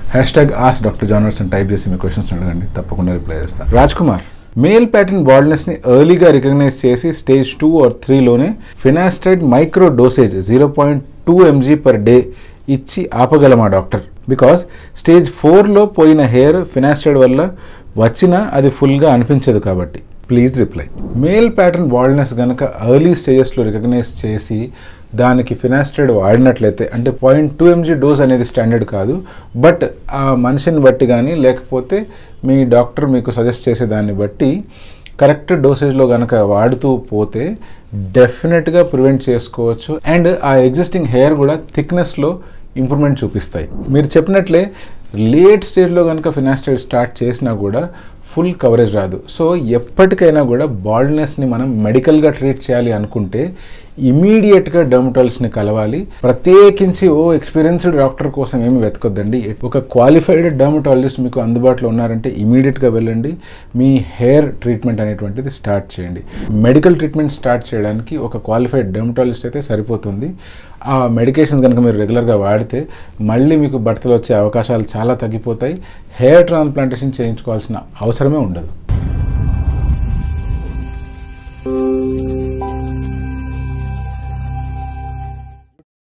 #AskDrJohners అని type చేసి మీ questions అడగండి, తప్పకుండా రిప్లై చేస్తాను. రాజ్ కుమార్, మేల్ ప్యాటర్న్ బాల్డ్నెస్ని ఎర్లీగా రికగ్నైజ్ చేసి స్టేజ్ 2 or 3లోనే ఫినాస్టైడ్ మైక్రో డోసేజ్ 0.2 mg/day ఇచ్చి ఆపగలమా డాక్టర్? బికాస్ స్టేజ్ 4లో పోయిన హెయిర్ ఫినాస్టైడ్ వల్ల వచ్చినా అది ఫుల్గా అనిపించదు కాబట్టి. Please reply. Male pattern baldness కనుక ఎర్లీ స్టేజెస్లో రికగ్నైజ్ చేసి దానికి ఫినాస్టైడ్ వాడినట్లయితే, అంటే 0.2 mg డోస్ అనేది స్టాండర్డ్ కాదు, బట్ ఆ మనిషిని బట్టి కానీ లేకపోతే మీ డాక్టర్ మీకు సజెస్ట్ చేసే దాన్ని బట్టి కరెక్ట్ డోసేజ్లో కనుక వాడుతూ పోతే డెఫినెట్గా ప్రివెంట్ చేసుకోవచ్చు. అండ్ ఆ ఎగ్జిస్టింగ్ హెయిర్ కూడా థిక్నెస్లో ఇంప్రూవ్మెంట్ చూపిస్తాయి. మీరు చెప్పినట్లే లేట్ స్టేజ్లో కనుక ఫినాస్టైడ్ స్టార్ట్ చేసినా కూడా ఫుల్ కవరేజ్ రాదు. సో ఎప్పటికైనా కూడా బాల్డ్నెస్ని మనం మెడికల్గా ట్రీట్ చేయాలి అనుకుంటే ఇమీడియట్గా డర్మటాలజిస్ట్ని కలవాలి. ప్రత్యేకించి ఎక్స్పీరియన్స్డ్ డాక్టర్ కోసం ఏమి వెతకొద్దండి. ఒక క్వాలిఫైడ్ డర్మటాలజిస్ట్ మీకు అందుబాటులో ఉన్నారంటే ఇమీడియట్గా వెళ్ళండి, మీ హెయిర్ ట్రీట్మెంట్ అనేటువంటిది స్టార్ట్ చేయండి. మెడికల్ ట్రీట్మెంట్ స్టార్ట్ చేయడానికి ఒక క్వాలిఫైడ్ డర్మటాలజిస్ట్ అయితే సరిపోతుంది. ఆ మెడికేషన్స్ కనుక మీరు రెగ్యులర్గా వాడితే మళ్ళీ మీకు బట్టలు వచ్చే అవకాశాలు చాలా తగ్గిపోతాయి. హెయిర్ ట్రాన్స్ప్లాంటేషన్ చేయించుకోవాల్సిన అవసరమే ఉండదు.